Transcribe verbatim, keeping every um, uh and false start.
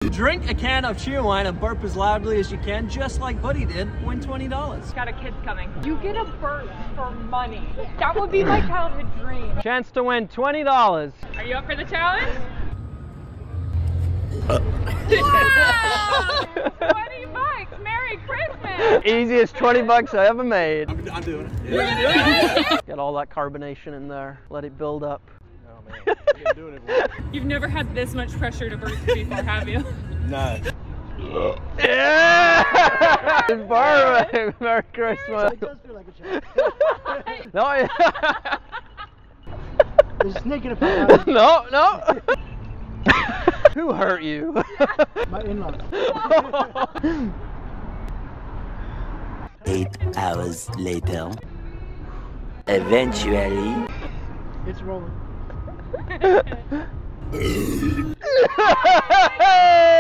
Drink a can of Cheerwine and burp as loudly as you can, just like Buddy did. Win twenty dollars. Got a kid's coming. You get a burp for money. That would be my childhood dream. Chance to win twenty dollars. Are you up for the challenge? twenty bucks! Merry Christmas! Easiest twenty bucks I ever made. I'm, I'm doing it. Yeah. Get all that carbonation in there. Let it build up. Oh man, I'm doing it. For You've never had this much pressure to burp before, have you? No. Yeah! Perfect! Merry Christmas! It does feel like a challenge. No, yeah. There's a snake in a pot. No, no! Who hurt you? My in-laws. Eight hours later. Eventually. It's rolling.